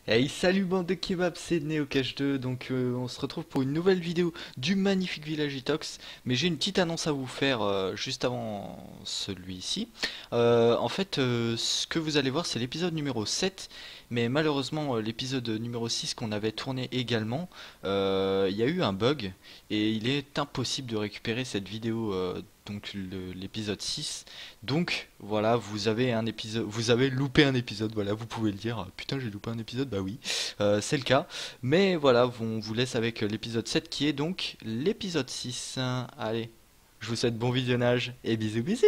Hey, salut bande de kebabs, c'est NeoCash2, donc on se retrouve pour une nouvelle vidéo du magnifique village Itox, mais j'ai une petite annonce à vous faire juste avant celui-ci. Ce que vous allez voir c'est l'épisode numéro 7, mais malheureusement l'épisode numéro 6 qu'on avait tourné également, il y a eu un bug, et il est impossible de récupérer cette vidéo, donc l'épisode 6. Donc voilà, vous avez un épisode, vous avez loupé un épisode, voilà, vous pouvez le dire. Ah, putain, j'ai loupé un épisode, bah oui, c'est le cas. Mais voilà, on vous laisse avec l'épisode 7 qui est donc l'épisode 6. Allez, je vous souhaite bon visionnage et bisous bisous.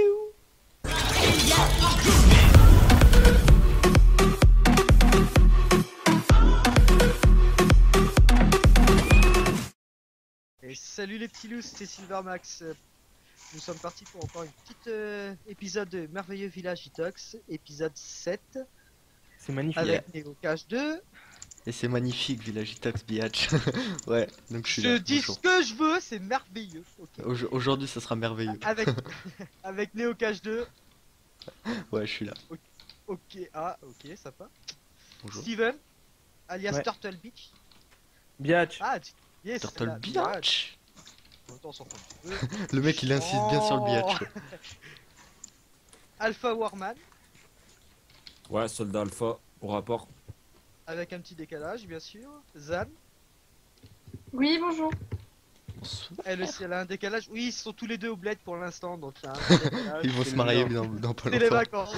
Et salut les petits loups, c'est Silvermax. Nous sommes partis pour encore une petite épisode de Merveilleux Village Itox, épisode 7, C'est magnifique. avec NeoCash 2. Et c'est magnifique, village Itox biatch. Ouais, donc je suis là. Je dis Bonjour. ce que je veux, c'est merveilleux. Ok. Aujourd'hui, ça sera merveilleux. Avec, avec NeoCash 2. Ouais, je suis là. Ok, ah, ok, sympa. Bonjour. Steven, alias Ouais. Turtle Beach. Biatch. Ah, yes, Turtle là, biatch. Attends, on s'en fout un petit peu. Le mec, il insiste bien sur le biatch. Oh. Alpha Warman, Ouais, soldat alpha, au rapport. avec un petit décalage, bien sûr. Zan, Oui, bonjour. elle aussi, elle a un décalage. Oui, ils sont tous les deux au bled pour l'instant, donc il y a un petit décalage. Ils vont c'est se le marier genre. dans pas C'est les longtemps. vacances.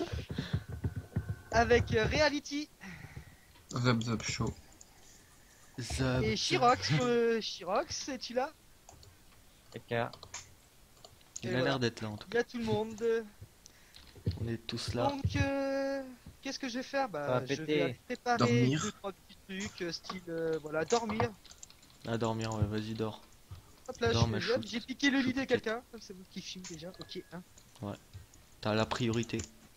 Avec Reality Zap Zap Show. Zab. et Chirox. Chirox, es-tu là? Il a voilà. l'air d'être là en tout Il y a tout le monde. On est tous là. Donc, qu'est-ce que je vais faire? Ça va Bah, je vais péter. aller préparer Dormir. 2-3 petits trucs, style, voilà, dormir. À dormir, ouais, vas-y, dors. Hop là, Dors, je ma suis choute. j'ai piqué le lit de Choute, quelqu'un. C'est vous qui filme déjà. Ok, hein. T'as la priorité.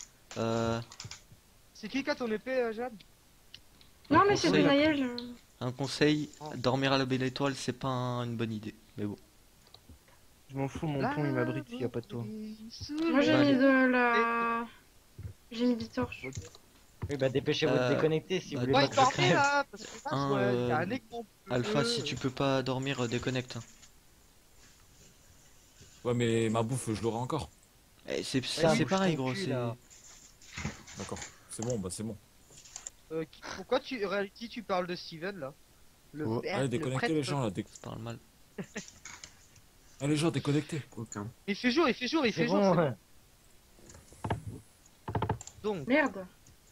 C'est qui qui a ton épée, Jeanne? Non, Un mais c'est conseil. Benaël. Un conseil, Oh. dormir à la belle étoile, c'est pas une bonne idée. Mais bon. Je m'en fous, mon pont il m'abrite s'il y a pas de toi. Moi, j'ai Bah, mis allez. de la. J'ai mis des torches. Oui, bah dépêchez-vous de déconnecter si vous voulez Ouais, pas il que je dormait crève. là, parce que Un, il y a un écran bleu. Alpha, si tu peux pas dormir, déconnecte. Ouais, mais ma bouffe, je l'aurai encore. C'est bouge pareil, ton gros. cul, C'est là. D'accord. C'est bon, bah c'est bon. Pourquoi Reality, tu parles de Steven là? Le Oh. père, Allez, le déconnectez prêtre. les gens là. ça parle mal. Allez, les gens, déconnectez. Aucun. Il fait jour, il fait jour, il C'est fait jour. bon. c'est Ouais. bon. Donc, Merde.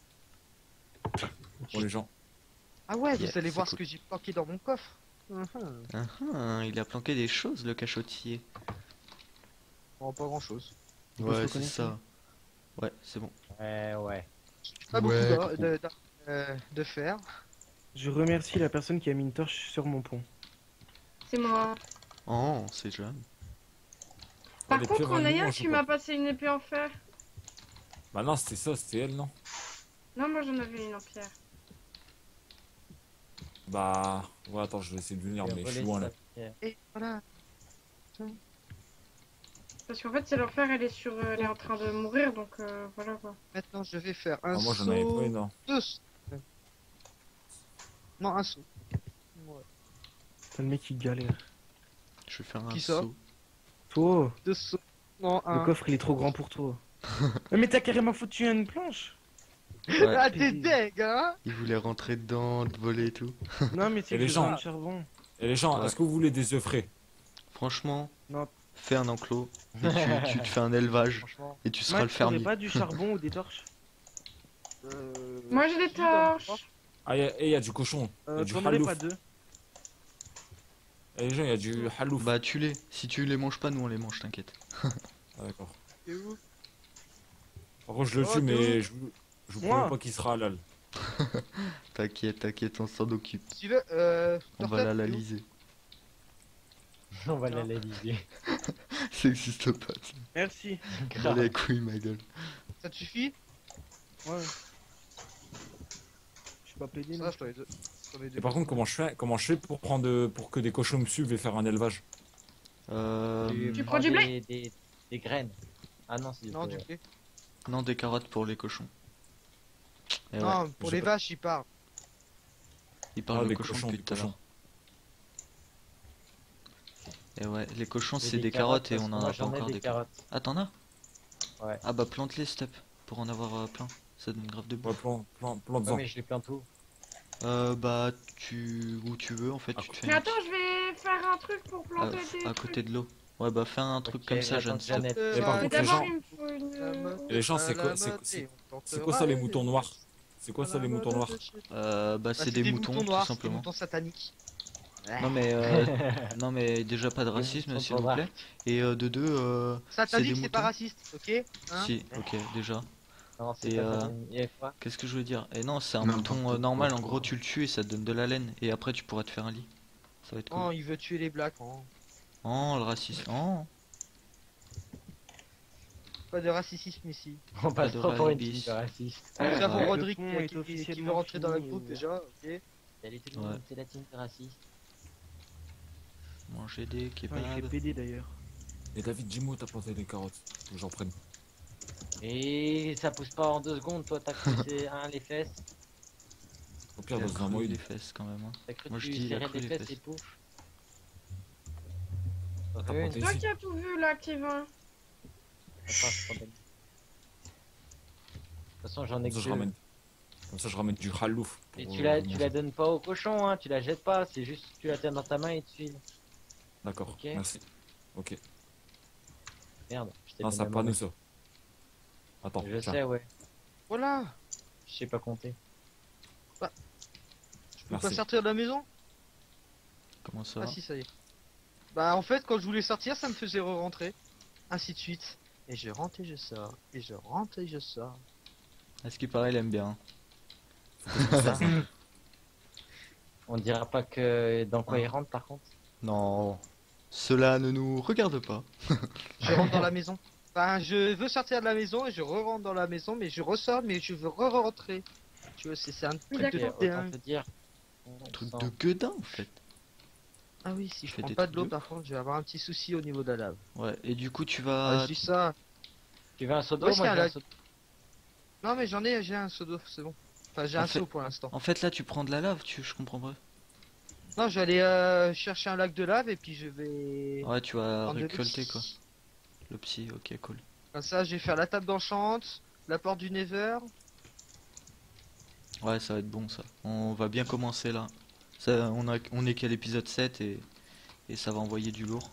Pour les gens. ah ouais, Yeah, vous allez c'est voir cool. ce que j'ai planqué dans mon coffre. Il a planqué des choses, le cachotier. Oh, pas grand chose. On peut Ouais, se c'est reconnecter. ça. Ouais, c'est bon. Ouais. Pas Ouais, beaucoup de fer. Je remercie la personne qui a mis une torche sur mon pont. C'est moi. Oh, c'est jeune. Par les contre, pieuvres Naya, animaux, je tu sais m'as pas. passé une épée en fer. Bah non, c'était ça, c'était elle, non? Non, moi j'en avais une en pierre. Bah. Ouais, attends, je vais essayer de venir, J'ai mais je volé suis loin sa là. pierre. Et voilà. Parce qu'en fait, c'est l'enfer, elle est sur, elle est en train de mourir, donc voilà quoi. Maintenant, je vais faire un Ah, moi j'en avais pas saut. une, non. Deux sauts. Non, un saut. Ouais. Putain, le mec il galère. Je vais faire un Qui ça saut. Toi, Deux sauts. Non, le un. coffre il est trop grand pour toi. Mais t'as carrément foutu une planche. Ouais, Ah, t'es deg, hein? il voulait rentrer dedans, te voler et tout. Non, mais c'est Et les que gens. dans le charbon. Et les gens, Ouais. est-ce que vous voulez des œufs frais? Franchement, Non. fais un enclos. Et tu te fais un élevage. Franchement. Et tu seras Mike, le t'aurais fermier. pas du charbon ou des torches? Moi j'ai des si, dans le torches. Ah, y a du cochon. Y a du T'en aurais halouf. pas deux. Et les gens, y a du halouf. Bah, tu les. Si tu les manges pas, nous on les mange, t'inquiète. Ah, d'accord. T'es où? Par contre, je le Oh, tue, t'es mais où je vous Moi promets pas qu'il sera halal. T'inquiète, t'inquiète, on s'en occupe. Steven, On va Turtle, l'analyser. On va l'analyser. Ça existe pas. ça. Merci. Allez, les couilles, ma gueule. ça te suffit? Ouais. Je suis pas pédé Ça, là. je t'en ai deux. Et par contre, comment je fais pour prendre pour que des cochons me suivent et faire un élevage? Tu prends du blé? Des graines. Ah non, c'est du Non, blé, du ouais. blé. Non, des carottes pour les cochons. Et ouais. Non, pour j'ai les pas- vaches, il part. Il parle Ah, de des cochons cochons, depuis des tout à l'heure. cochons. Et ouais, les cochons J'ai c'est des carottes et parce on que en moi, a pas j'en ai encore des des carottes. carottes. Ah t'en as? Ouais. Ah bah plante-les step pour en avoir plein. Ça donne grave de Ouais, bouffe. plan de Ouais, vent. mais je les plante où? Bah où tu veux en fait, Ah, tu te fais Mais un attends, je vais faire un truc pour planter des à trucs. côté de l'eau. Ouais bah fais un truc Ok, comme ça, attends Jeanne, que stop. Jeannette. Et par Mais contre, les d'abord, gens, il me faut une. et les gens, c'est quoi, c'est quoi ça les moutons noirs? C'est quoi ça les moutons noirs? Bah c'est des moutons tout noirs, c'est des simplement. moutons sataniques. Non mais non mais déjà pas de Les racisme moutons s'il vous noirs. plaît. Et de deux c'est des Satanique, c'est pas moutons. raciste, ok? Hein? Si, ok déjà. Non, c'est Et, pas satanique. Et quoi? Qu'est-ce que je veux dire? Et non, c'est un N'importe mouton quoi. normal, en gros tu le tues et ça te donne de la laine. Et après tu pourras te faire un lit. Ça va être Oh, cool. il veut tuer les blacks. Oh. Oh, le racisme. Oh, Pas de racisme ici. On passe de trop pour une racisme. team de raciste. Nous avons Le Roderick pont est qui veut officiellement rentrer dans la fini, groupe déjà, ok? Salut tout le monde, c'est la team de raciste. manger des Il fait kebabs. PD d'ailleurs. Et David, dis-moi, t'as planté les carottes. Faut que j'en prenne. Et ça pousse pas en 2 secondes, toi t'as cru c'est les fesses. Au pire, Il a dans un cru mois, les fesses quand même. Hein. T'as cru Moi, que je tu dis, il a serrais cru des les fesses et fesses. pouf. T'as Une. planté C'est toi ici. qui as tout vu là, Kevin. Attends, je prends des- De toute façon j'en ai Comme ça, que je deux. ramène. Comme ça, je ramène du halouf. Et pour, tu la manger. donnes pas au cochon, hein, tu la jettes pas, c'est juste tu la tiens dans ta main et tu files. D'accord, Ok. merci. Ok. Merde, je t'ai Non, donné ça mon pas nous main. ça. Attends, Je tiens. sais, ouais. Voilà! Je sais pas compter. Je peux pas Merci. sortir de la maison? Comment ça? Ah si, ça y est. Bah en fait, quand je voulais sortir, ça me faisait re-rentrer. Ainsi de suite. Et je rentre et je sors. Et je rentre et je sors. À ce qui paraît, il aime bien. Ça. On dira pas que dans quoi Ah. il rentre par contre. Non, cela ne nous regarde pas. Je rentre dans la maison. Enfin, je veux sortir de la maison et je re-rentre dans la maison, mais je ressors, mais je veux re-rentrer. Tu vois, c'est un truc D'accord. de Ok, autant dingue. te dire. Truc Sans- de gueudin en fait. Ah oui, si Je je fais prends des pas de trucs l'eau, de par contre, je vais avoir un petit souci au niveau de la lave. Ouais, et du coup tu Ah, vas. je dis ça. Tu veux un seau d'eau? Où est-ce Moi qu'il y a j'ai un un seau. Non, mais j'ai un seau d'eau, c'est bon. Enfin, j'ai En un fait- seau pour l'instant. En fait là tu prends de la lave, je comprends pas. Non, je vais aller chercher un lac de lave et puis je vais. Ouais, tu vas prendre de récolter l'eau. quoi. Le psy, ok, cool. Comme ça, je vais faire la table d'enchante, la porte du Nether. Ouais, ça va être bon ça. On va bien commencer là. Ça, on est qu'à l'épisode 7 et ça va envoyer du lourd.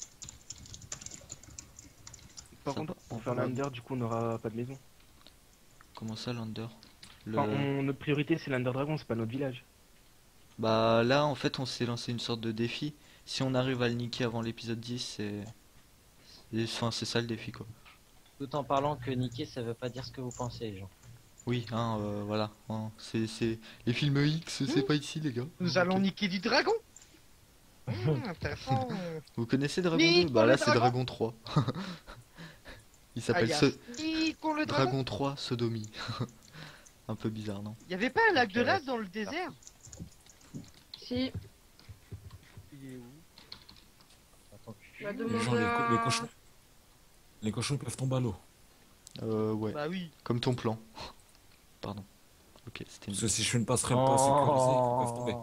Par Ça contre, va- pour faire va- l'Under, du coup, on n'aura pas de maison. Comment ça, l'Under? Notre priorité, c'est l'Under Dragon, c'est pas notre village. Bah là, en fait, on s'est lancé une sorte de défi. Si on arrive à le niquer avant l'épisode 10, Enfin, c'est ça le défi, quoi. Tout en parlant que niquer ça veut pas dire ce que vous pensez, les gens. Oui, hein, voilà. Hein, c'est... Les films X, c'est pas ici, les gars. Nous Ok. allons niquer du dragon. Intéressant. Vous connaissez Dragon Nique 2? pour Bah le là, c'est dragon. Dragon 3. Il s'appelle Alias, niquons le dragon. Dragon 3 Sodomie. Un peu bizarre, non? Y avait pas un lac de Ok. lave dans le désert? Si, Il est où? Attends, bah Les demande gens, à... les cochons. Les cochons ils peuvent tomber à l'eau. Ouais. Bah oui. Comme ton plan. Pardon. Ok, c'était une... Parce que si je fais une passerelle pas sécurisée, ils peuvent tomber.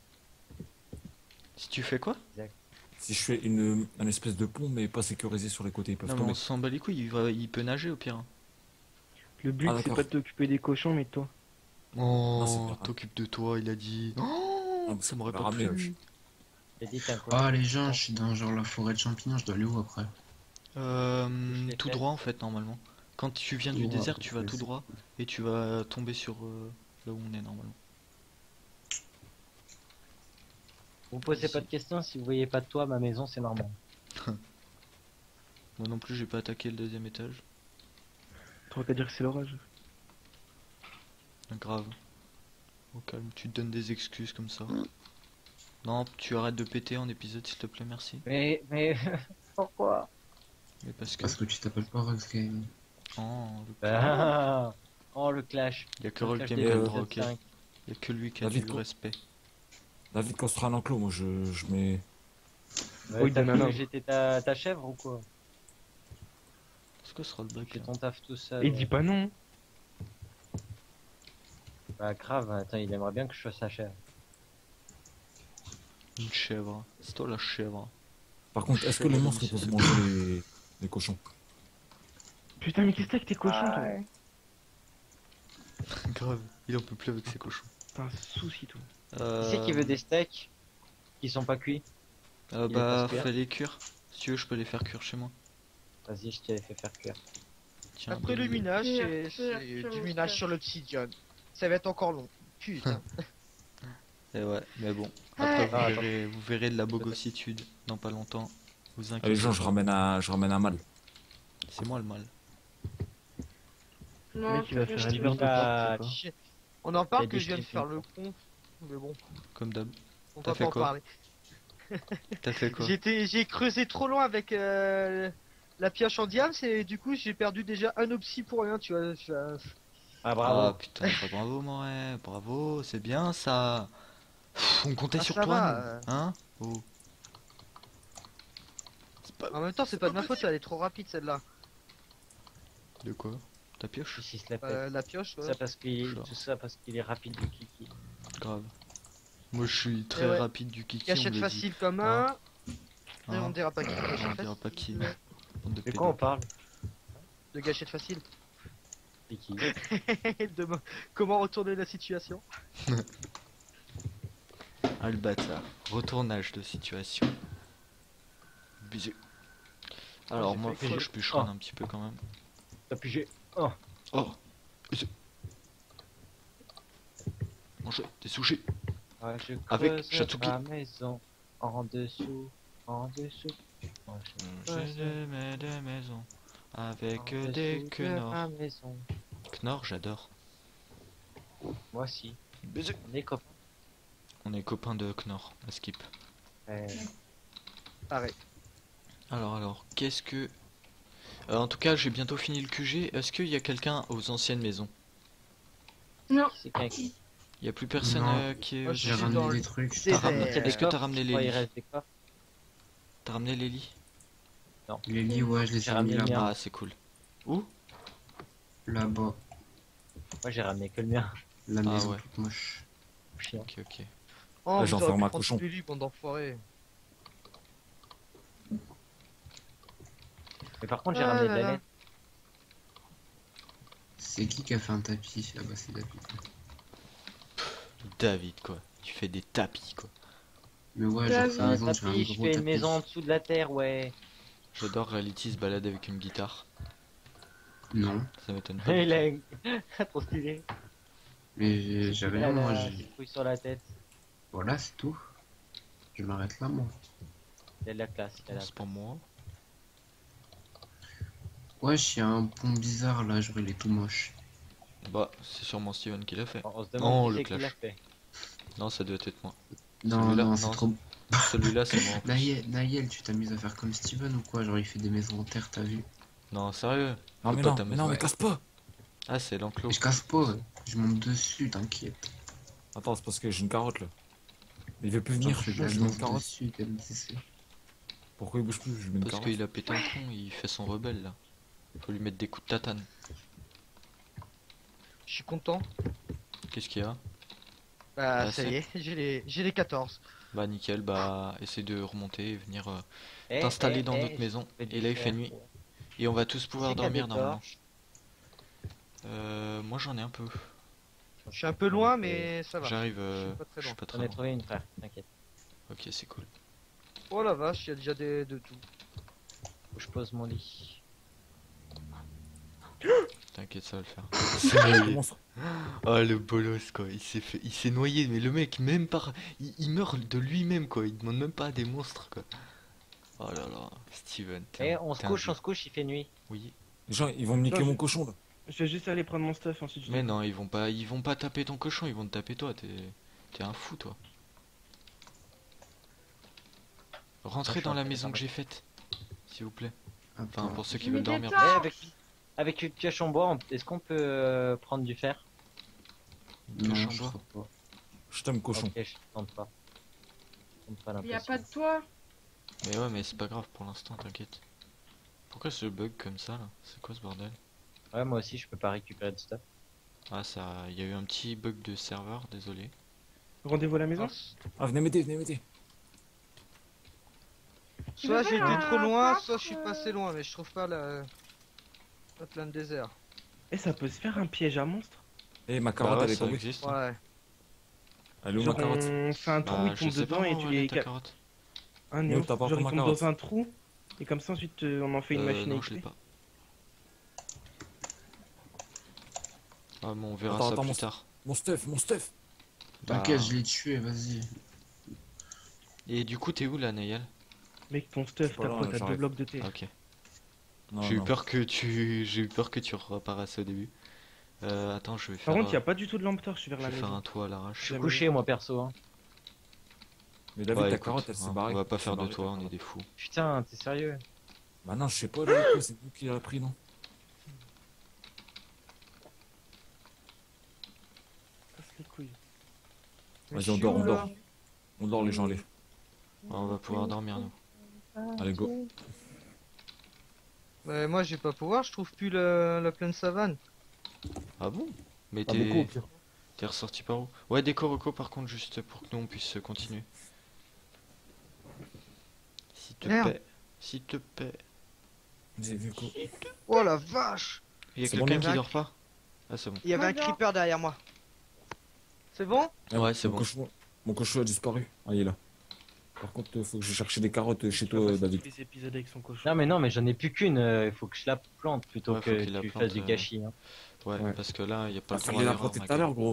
Si tu fais quoi? Si je fais un espèce de pont mais pas sécurisé sur les côtés, ils peuvent Non, mais tomber. on s'en bat les couilles, il peut nager au pire. Hein. Le but, Ah, c'est d'accord. pas de t'occuper des cochons, mais de toi. Oh, c'est pas grave. t'occupes de toi, il a dit. Oh, Ah, ça m'aurait bah, pas ramenez, plu. J'ai dit t'as quoi? Ah les gens, je suis dans genre la forêt de champignons, je dois aller où après? les Tout fesses. droit en fait, normalement. Quand tu viens du Tout droit, désert, tu vas ouais, tout c'est- droit et tu vas tomber sur là où on est normalement. Vous posez pas de questions, si vous voyez pas de toi, ma maison c'est normal. Moi non plus, j'ai pas attaqué le deuxième étage. T'aurais qu'à dire que c'est l'orage. Grave. Au calme, tu te donnes des excuses comme ça. Non, tu arrêtes de péter en épisode, s'il te plaît, merci. Mais, pourquoi? Mais parce que. Parce que tu t'appelles pas Rox Game. Oh, Bah, oh le clash. il y a que Le Roll clash qui des aime le épisodes droit, ok. 5. Il y a que lui qui a David, du quoi. respect. David construit un enclos, moi je mets. Ouais, Oui, t'as donne un cru que ordre. j'étais ta chèvre ou quoi? C'est quoi ce rollback Fais là? ton taf tout seul. Et dis pas non. Bah grave, attends, il aimerait bien que je sois sa chèvre. Une chèvre. C'est toi la chèvre. Par contre, est-ce que les monstres ils peuvent manger les cochons? Putain, mais qu'est-ce que t'as avec tes cochons, Ah, toi? ouais. Grave, il en peut plus avec ses cochons. T'as un souci, toi. Qui c'est qui veut des steaks qui sont pas cuits? Il est Bah, pas cuire. fais les cuire. Si tu veux, je peux les faire cuire chez moi. Vas-y, je t'ai fait faire cuire. Tiens, Après le donne-le. minage, Cuire, c'est cuire du mon minage steak. sur l'obsidian. Ça va être encore long. Putain. Et ouais, mais bon. Ouais. Après, Ah, vous verrez de la bogossitude dans pas longtemps. Vous Allez, inquiétez Jean, je pas. ramène un mâle. C'est moi le mal. Non, mec, il va tu faire fais un rien. hiver de porte, c'est On en parle Il y a que des je viens de chiffres, faire le con. Mais bon, Comme d'hab. on T'as va fait pas en quoi parler. T'as fait quoi? J'ai creusé trop loin avec la pioche en diams et du coup j'ai perdu déjà un opsi pour rien, tu vois. Ah Ah bravo. putain, bah, bravo Moret, bravo, c'est bien ça. Pff, on comptait Ah, sur ça toi, va, nous. Hein? Oh. C'est pas... En même temps, c'est pas de ma faute, elle est trop rapide celle-là. De quoi? Ta pioche? Si, se la pète. La pioche, ouais. Ça parce qu'il Genre. tout ça parce qu'il est rapide du kiki. Grave. Moi je suis très ouais. rapide du kiki, on Gâchette me l'a dit. facile comme Hein un. Et on dira pas qui. On Gâchette dira pas facile. qui. Bande de De quoi on pédos. parle? De gâchette facile. Kiki. Comment retourner la situation. Ah le bâtard. Retournage de situation. Bisous. Alors j'ai moi, fait faut que que j'ai- je bûcheronne un petit peu quand même. T'as pigé. Oh! Bisous. Manger des sushis. Ouais, je Avec creuse Chatsuki. ma maison en dessous, en dessous. Ouais, je creuse Des maisons avec en des dessous de ma Knorr. maison. Knorr, j'adore. Moi aussi. Bisous. On est copains. On est copains de Knorr, à skip. Pareil. Alors, qu'est-ce que... en tout cas, j'ai bientôt fini le QG. Est-ce qu'il y a quelqu'un aux anciennes maisons? Non. C'est quelqu'un. Il y a plus personne Non. qui est... Moi, aux- je J'ai suis dans ramené le des trucs. désert. Est-ce que t'as ramené les Il lits? reste des coffres. T'as ramené les lits? Les lits, ouais, je les J'ai ai mis ramené le mien. là-bas. Ah, c'est cool. Où? Là-bas. Moi j'ai ramené que le mien. La Ah maison ouais. toute moche. Chiant. Ok, ok. Oh, Là, vous j'enferme aurez pu un prendre cochon. tous les lits, bande d'enfoirés. Mais par contre j'ai Ah ramené de là la là. laine. C'est qui a fait un tapis? Ah bah c'est David. David, quoi. Tu fais des tapis, quoi. Mais ouais, Là, j'ai fait c'est une Un maison, j'ai un tapis, je gros fais une tapis. maison en dessous de la terre, ouais. J'adore Reality se balade avec une guitare. Non, Ça m'étonne pas. Il a trop stylé. mais j'ai rien, moi. j'ai- Couille sur la tête. Voilà, c'est tout. Je m'arrête là, moi. Il y a de la classe. Il y a de la C'est pas moi. Wesh, y a un pont bizarre là, genre il est tout moche. Bah, c'est sûrement Steven qui l'a fait. On se Oh, demande le qui c'est qui clash. l'a fait. Non, ça doit être moi. Non, Celui-là, non, non, c'est trop. Celui-là, c'est moi. en plus. Naël, tu t'amuses à faire comme Steven ou quoi? Genre il fait des maisons en terre, t'as vu? Non, sérieux. Non, Faut mais pas non, t'amuser. mais non, mais Ouais. casse pas! Ah, c'est l'enclos. Mais je casse pas, je monte dessus, t'inquiète. Attends, c'est parce que j'ai une carotte là. Mais il veut plus Genre, venir, je je mets la une monte carotte. dessus, TMDC. Pourquoi il bouge plus? Je mets une Parce carotte. qu'il a pété un tronc, il fait son rebelle là. Faut lui mettre des coups de tatane. Je suis content. Qu'est-ce qu'il y a? Bah, Ah, ça c'est- y est, j'ai les 14. Bah nickel, bah essaie de remonter et venir Eh, t'installer eh, dans eh, notre maison. je fais du Et là il fait fer. nuit. Et on va tous pouvoir Qui c'est qui a dormir des normalement. torches Moi j'en ai un peu. Je suis un peu loin, mais ça va. J'arrive, Je suis pas très je suis loin. pas très J'en ai loin. trouvé une, frère. T'inquiète. Ok, c'est cool. Oh la vache, il y a déjà de tout. Faut que je pose mon lit. T'inquiète, ça va le faire. Le monstre. Oh le bolos quoi, il s'est noyé, mais le mec même pas, il meurt de lui-même quoi, il demande même pas à des monstres quoi. Oh là là, Steven. Eh, on se couche, il fait nuit. Oui, Les gens, ils vont me niquer Non, mon je- cochon là. Je vais juste aller prendre mon stuff, ensuite je mais non, ils vont pas taper ton cochon, ils vont te taper toi, t'es un fou toi. Rentrez dans la maison que j'ai faite, s'il vous plaît. Enfin, Attends, pour ceux qui Mais veulent des dormir. torches. Avec une pioche en bois, est-ce qu'on peut prendre du fer? non, Pioche en je bois. crois pas. Je t'aime cochon. Ok, je tente pas. Je tente pas Il y a l'impression. pas de toit. Mais ouais, mais c'est pas grave pour l'instant, t'inquiète. Pourquoi ce bug comme ça là? C'est quoi ce bordel? Ouais, moi aussi, je peux pas récupérer de stuff. Ah ça, il y a eu un petit bug de serveur, désolé. Rendez-vous à la maison? Ah, venez m'aider, venez m'aider. Soit veux j'ai pas été trop un loin, coffre, soit je suis passé loin, mais je trouve pas la plaine désert. Et ça peut se faire un piège à monstre? Eh, ma Bah carotte, ouais, elle est ça tombée. existe. Hein. Ouais. Elle est où ma Genre carotte? on fait un trou, Bah, il je tombe sais pas dedans et où tu elle est les ta capes. carotte. Un Mais néo. t'as pas Genre encore il ma tombe carotte. dans un trou et comme ça ensuite on en fait une machine à Non, je l'ai XP. pas. Ah, mais on verra Attends, ça attends, plus tard. Mon stuff, mon stuff. T'inquiète, Bah, je l'ai tué, vas-y. Et du coup, t'es où là, Nayel? Mec ton stuff, Pas t'as là, quoi? T'as 2 j'arrive. blocs de terre. Ok. Non, J'ai eu non. peur que tu reparaisses au début. Attends, je vais Par faire, contre, y a pas du tout de lampe torche vers je la vais faire maison. un toit à Je l'arrache. suis Jamais. couché, moi, perso. Hein. Mais David, Ouais, ta écoute, carotte, elle s'est hein, barrée. on va pas Elle s'est faire de barrée, toit, ta on est carotte. des fous. Putain, t'es sérieux? Bah non, je sais pas, David, c'est nous qui l'a pris, non? Casse les couilles. Vas-y, on dort, on dort. On dort, les gens, allez. On va pouvoir dormir, nous. Allez, go. Mais moi j'ai pas pouvoir, je trouve plus la pleine savane. Ah bon? Mais Ah, beaucoup, au pire. t'es ressorti par où? Ouais, des corocos par contre, juste pour que nous on puisse continuer. S'il te Merde. plaît. S'il te plaît. J'ai vu quoi? Oh la vache! Il y a C'est bon, quelqu'un les qui mecs. dort pas? Ah, c'est bon. Il y avait un Moi, creeper derrière moi. C'est bon? Ouais, c'est Mon bon. cochon- Mon cochon a disparu. Ah, il est là. Par contre, faut que je cherche des carottes chez Tu vas toi, passer David. tous les épisodes avec son cochon. Non, mais j'en ai plus qu'une. Il faut que je la plante plutôt Ouais, faut que qu'il la tu plante, fasses du gâchis. Hein. Ouais, Ouais. parce que là, il y a pas Ah, le droit fallait à la l'erreur, planter ma tout à gueule. l'heure, gros.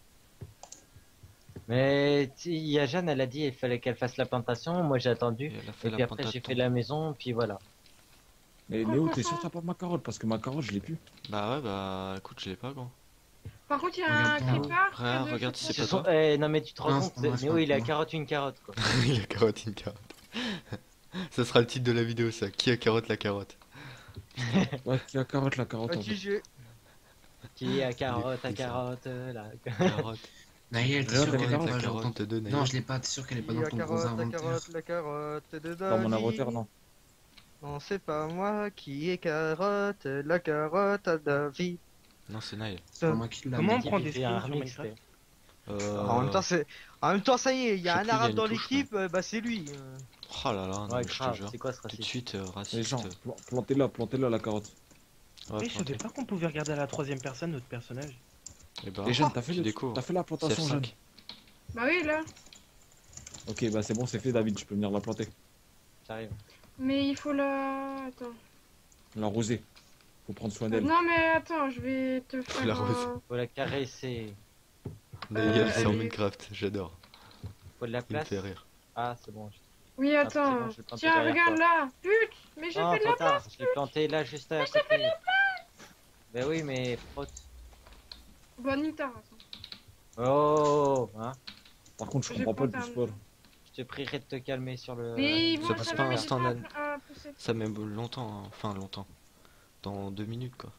Mais il y a Jeanne, elle a dit il fallait qu'elle fasse la plantation. Moi, j'ai attendu. Et elle a fait Et la puis après, j'ai plantation. fait la maison. Puis voilà. Mais Léo, t'es sûr que t'as pas ma carotte? Parce que ma carotte, je l'ai plus. Bah ouais, bah écoute, je l'ai pas, gros. Par contre, il y a un Regarde pas. creeper. Regarde, regarde si c'est Ce pas sont... toi. non, mais tu te rends Non, compte, c'est pas moi, c'est Néo, pas il a moi. carotte une carotte quoi. Il a carotte une carotte. Ça sera le titre de la vidéo, ça. Qui a carotte la carotte? Ouais, qui a carotte, la carotte. en Ok, fait. j'ai. Qui a carotte, Il est à fou, ça. carotte, là. Carotte. Naël, t'es Regarde, sûr la qu'elle est carotte, pas la genre carotte dans... de Naël. Non, je l'ai pas, t'es sûr qu'elle est pas dans ton gros la inventaire. carotte, la carotte de Dans mon David. inventaire, non. Non, c'est pas moi qui est carotte, la carotte à David. Non, c'est Naël. C'est pas moi qui l'a. Comment on mais- prend des Il fait un skins sur remix, Minecraft? En même temps, ça y est, il y a je sais un plus, il y a arabe une dans touche, l'équipe, bah c'est lui. Oh là là, non, Ouais, mais je te grave, jure. c'est quoi ce Tout de racisme? suite, raciste. Les gens, plantez-la, la carotte. Ouais, Eh, je savais pas qu'on pouvait regarder à la troisième personne notre personnage. Et bah, Les jeunes, t'as fait, tu découvres. t'as fait la plantation, CF5. jeune. Bah oui, là. Ok, bah c'est bon, c'est fait, David, tu peux venir la planter. J'arrive. Mais il faut la... Attends. L'arroser. Faut prendre soin d'elle. Non, mais attends, je vais te faire... la rose. Faut la caresser. Naël, c'est en allez. Minecraft, j'adore. Faut de la Il me place. fait rire. Ah, c'est bon. Oui, Ah, c'est attends. bon, je vais planter Tiens, derrière regarde toi. là. Pute, mais j'ai Ah, fait de trop la... tard. Je l'ai planté là, juste à côté. Bah oui, mais frotte. Bonne Nita, attends. Oh, hein. Par contre, je J'ai comprends pas le planté un- spawn. Je te prierai de te calmer sur le. Mais ça moi, passe ça pas m'a mis instant, du temps Nan. à pousser. Ça met longtemps, hein. Enfin longtemps. Dans 2 minutes, quoi.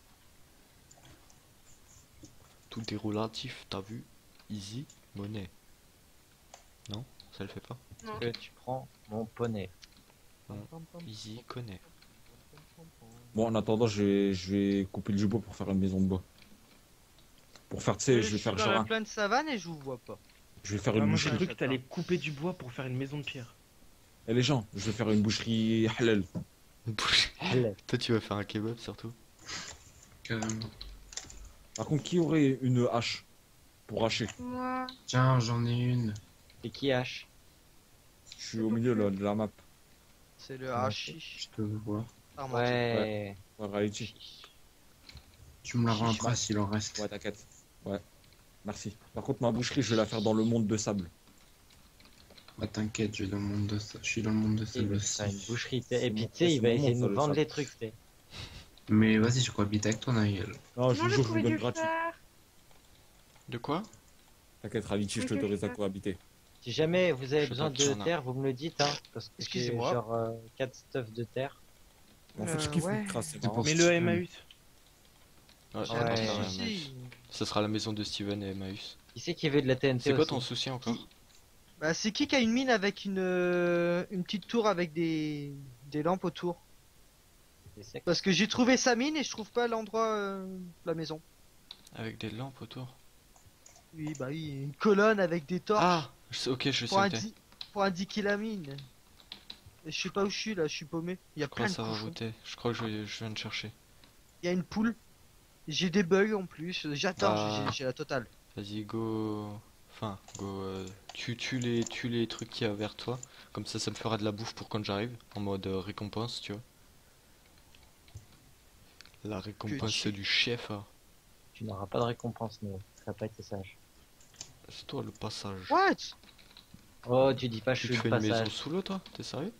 Tout est relatif, t'as vu? Easy, monnaie. Non? Ça le fait pas? Non. Que tu prends mon poney. Easy, connaît. Bon, en attendant, je vais couper du bois pour faire une maison de bois. Pour faire, tu sais, je vais suis faire dans genre la un- pleine savane et je vous vois pas. Je vais faire Ah, une moi j'ai boucherie. cru que t'allais couper du bois pour faire une maison de pierre. Et les gens, je vais faire une boucherie halal. Une bouche. Allez. Toi, tu vas faire un kebab surtout? Carrément. Par contre, qui aurait une hache pour hacher? Moi... Tiens, j'en ai une. Et qui hache? Je suis au milieu là, de la map. C'est le hashish. Je te vois. Armentier. Ouais. Ouais, reality. Tu me la rendras s'il en reste. Ouais, t'inquiète. Ouais. Merci. Par contre, ma boucherie, je vais la faire dans le monde de sable. Bah t'inquiète, je suis dans le monde de ça. Je suis dans le monde de ça Il va aussi. faire une boucherie. C'est Et mon- puis tu sais, c'est il va mon essayer de monde, ça, nous le vendre sable. des trucs, tu sais. Mais vas-y, je cohabite avec toi, Naël. Non, je Non, vous j'ai jure, je vous trouvé donne du gratuit. fer. De quoi? T'inquiète, reality, je Ok, t'autorise à ça. cohabiter. Si jamais vous avez Je sais besoin pas qui de en a. terre, vous me le dites, hein. Parce que j'ai Excusez-moi. genre 4 stuff de terre. En fait, je kiffe ouais. le crasse, c'est C'est marrant. pour Mais ça. le Emmaüs. Ouais, J'ai un Ouais. petit ça, souci. ça sera la maison de Steven et Emmaüs. Qui c'est qui veut de la TNT C'est quoi aussi ton souci encore? Bah c'est qui a une mine avec une petite tour avec des lampes autour? C'est sec. Parce que j'ai trouvé sa mine et je trouve pas l'endroit, la maison. Avec des lampes autour? Oui, bah oui, une colonne avec des torches Ah! Ok, je sais pour, où t'es. pour indiquer la mine. Je sais pas où je suis là, je suis paumé. Il y a Je crois plein que de ça va cochons. router. Je crois que je viens de chercher. Il y a une poule. J'ai des bugs en plus. J'attends, Ah. j'ai la totale. Vas-y, go. Enfin, go. Tu les trucs qu'il y a vers toi. Comme ça me fera de la bouffe pour quand j'arrive. En mode récompense, tu vois. La récompense tu- du chef. Hein. Tu n'auras pas de récompense, Néo. Ça n'a pas été sage. C'est toi le passage. What? Oh, tu dis pas je Tu suis te fais le une maison passage. sous l'eau, toi? T'es sérieux?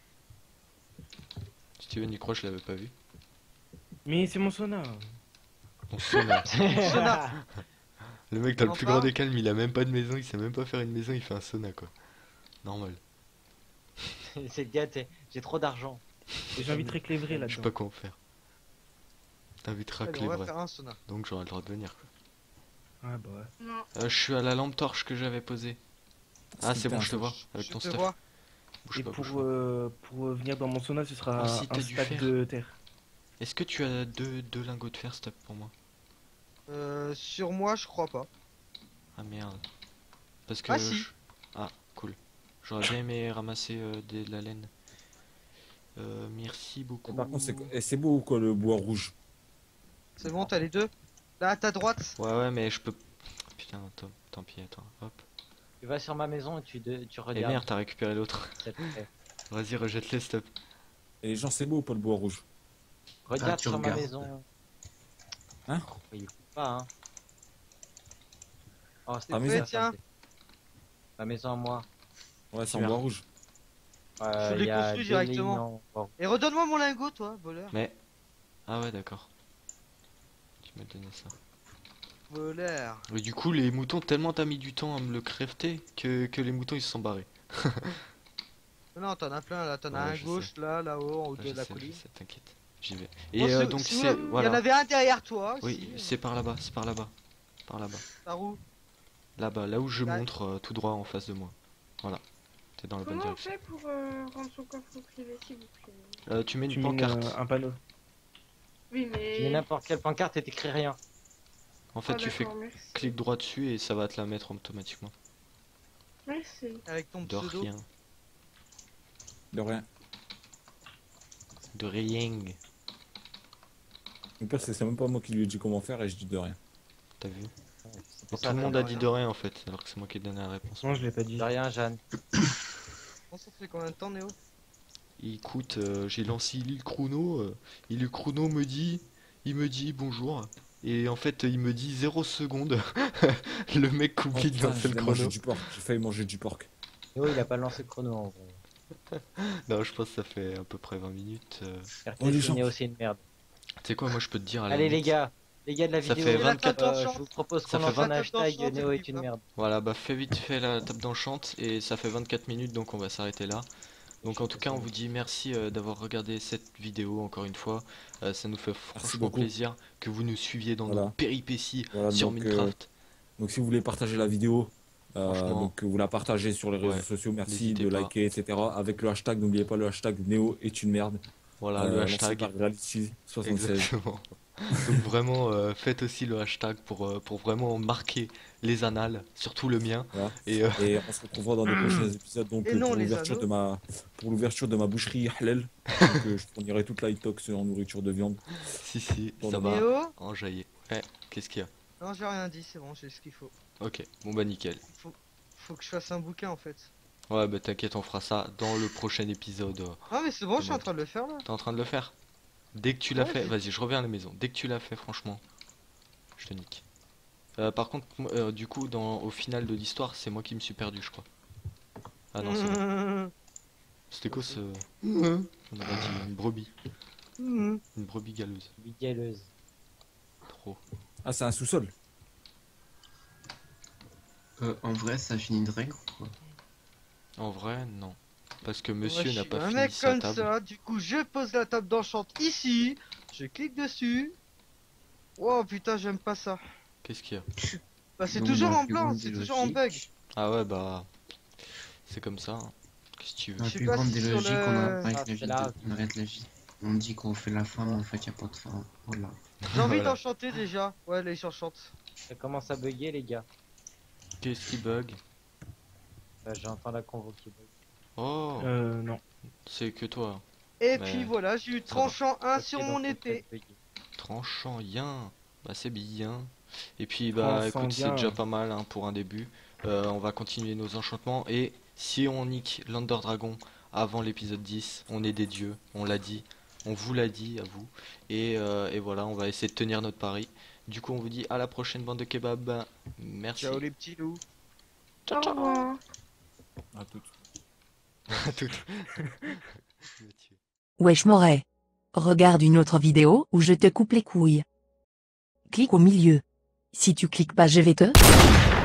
Steven, il croit que je l'avais pas vu. Mais c'est mon sauna. On se sonne, là. Sauna. Le mec, dans le plus Enfin. grand des calmes, il a même pas de maison, il sait même pas faire une maison, il fait un sauna, quoi. Normal. C'est gâté. J'ai trop d'argent. Et j'inviterai Clévré Je sais là-dedans. pas quoi en faire. T'inviteras Allez, que on les va vrais. faire un sauna. Donc j'aurai le droit de venir, quoi. Ah bah ouais. Non. Je suis à la lampe torche que j'avais posée. Ah, c'est bon, je te vois. Avec Je ton te stuff. vois. Bouge Et pas, pour, bouge pas. venir dans mon sauna, ce sera Ah, si, t'as un du stack fer. de terre. Est-ce que tu as deux lingots de fer, stop, pour moi? Sur moi, je crois pas. Ah merde. Parce que. Ah, si. Ah, cool. J'aurais bien aimé ramasser de la laine. Merci beaucoup. Par contre, c'est beau quoi le bois rouge. C'est bon, t'as les deux. Là, à ta droite. Ouais, mais je peux. Putain, tant pis, attends. Hop. Tu vas sur ma maison et tu Et regardes. merde, t'as récupéré l'autre. Ça te fait. Vas-y, rejette-les, stop. Et les gens, c'est beau ou pas le bois rouge? Regarde Ah, tu sur ma regardes. maison. Hein? Il faut pas, hein. Oh, c'est Ah, mais Ouais, ça, tiens. Ma maison à moi. Ouais, c'est en Super. bois rouge. Je l'ai Il y a construit deux directement. lignes en- bon. Et redonne-moi mon lingot, toi, voleur. Mais. Ah ouais, d'accord. Tu m'as donné ça. Voleur. Mais du coup, les moutons, tellement t'as mis du temps à me le crafter que les moutons ils se sont barrés. Non, t'en as plein là. T'en as Ouais, un je gauche, là, là-haut, en haut Ouais, de je la sais, colline. t'inquiète. J'y vais. Bon, Et si- donc si vous c'est. l'avez- Il y en Voilà. avait un derrière toi aussi. Oui, c'est par là-bas, c'est par là-bas. Par là-bas. Par où? Là-bas, là où je Ouais. montre tout droit en face de moi. Voilà. T'es dans la bonne Comment on direction. fait pour rendre son coffre privé, s'il vous plaît? Tu mets une Tu mets pancarte. un panneau. Oui, Tu mets mais. n'importe quelle pancarte et t'écris rien. En fait, Ah, tu fais d'accord, merci. clic droit dessus et ça va te la mettre automatiquement. Merci. Avec ton De pseudo. rien. De rien. De rien. Le pire, c'est même pas moi qui lui ai dit comment faire et je dis de rien. T'as vu? C'est Et pour tout ça le que monde de a dit rien. de rien en fait, alors que c'est moi qui ai donné la réponse. Non, je l'ai pas dit. De rien, Jeanne. Bon, ça fait combien de temps, Néo? Écoute, j'ai lancé le chrono et le chrono il me dit bonjour. Et en fait, il me dit 0 secondes. Le mec Oh, oublie de putain, lancer le j'ai mangé chrono. du porc. J'ai failli manger du porc. Néo, il a pas lancé le chrono en vrai. Non, je pense que ça fait à peu près 20 minutes. Oh, les gens. Néo, c'est une merde. Tu sais quoi, moi je peux te dire à la Allez, les limite- gars de la Ça vidéo. fait Et la 24 table d'enchant. Je vous propose Ça qu'on fait lance un 24 hashtag d'enchant, Néo et est puis une voilà. merde. Voilà, bah fais vite fait la table d'enchante et ça fait 24 minutes donc on va s'arrêter là. Donc en tout cas on vous dit merci d'avoir regardé cette vidéo encore une fois. Ça nous fait franchement beaucoup. plaisir que vous nous suiviez dans Voilà. nos péripéties Voilà, sur donc, Minecraft. Donc si vous voulez partager la vidéo, Franchement. donc vous la partagez sur les réseaux Ouais, sociaux, merci n'hésitez de pas. liker, etc. Avec le hashtag, n'oubliez pas le hashtag Néo est une merde. Voilà le lancé hashtag. par Reality76. Exactement. Donc vraiment faites aussi le hashtag pour vraiment marquer les annales, surtout le mien. Voilà. Et Et on se retrouvera dans de prochains épisodes donc Et non, pour les l'ouverture anneaux. pour l'ouverture de ma boucherie Halal. Donc, je fournirai toute la Itox en nourriture de viande. si Bon, ça bah. va Néo? enjailler. Ouais, qu'est-ce qu'il y a? Non, j'ai rien dit, c'est bon, j'ai ce qu'il faut. Ok, bon bah nickel. Faut que je fasse un bouquin en fait. Ouais bah t'inquiète on fera ça dans le prochain épisode. Ah, mais c'est bon, je suis bon. en train de le faire là. T'es en train de le faire? Dès que tu l'as Ouais, fait, j'ai- vas-y, je reviens à la maison. Dès que tu l'as fait, franchement, je te nique. Par contre, du coup, au final de l'histoire, c'est moi qui me suis perdu, je crois. Ah non, c'est bon. C'était quoi ce. On aurait dit une brebis. Une brebis galeuse. Bigaleuse. Trop. Ah, c'est un sous-sol. En vrai, ça finit de règle ou quoi? En vrai, non. Parce que Moi, monsieur je n'a suis pas un fini mec sa comme table. ça, du coup je pose la table d'enchante ici, je clique dessus. Oh putain, j'aime pas ça. Qu'est-ce qu'il y a? Bah c'est Donc, toujours dans la en plus blanc, grande c'est des toujours en bug. logiques- Ah ouais, bah. C'est comme ça. Hein. Qu'est-ce que tu veux? Dans la Je sais plus pas grande si des sur logiques, le- on arrête Ah, la c'est vie. là. On arrête la vie. On dit qu'on fait la fin, mais en fait, y a pas de fin. Voilà. J'ai envie Voilà. d'enchanter déjà. Ouais, allez, j'enchante. Ça commence à bugger, les gars. Qu'est-ce qui bug? J'entends la convo qui bug. Oh, Non. c'est que toi. Et Mais puis voilà, j'ai eu tranchant 1 sur mon épée. Tranchant bien. Bah c'est bien. Et puis bah Tranchant écoute, c'est bien. déjà pas mal hein, pour un début. On va continuer nos enchantements. Et si on nique l'Under Dragon avant l'épisode 10, on est des dieux. On l'a dit. On vous l'a dit à vous. Et voilà, on va essayer de tenir notre pari. Du coup, on vous dit à la prochaine bande de kebab. Merci. Ciao les petits loups. Ciao, Au ciao. revoir. À toutes. À toutes. Wesh Moret. Regarde une autre vidéo où je te coupe les couilles. Clique au milieu. Si tu cliques pas je vais te...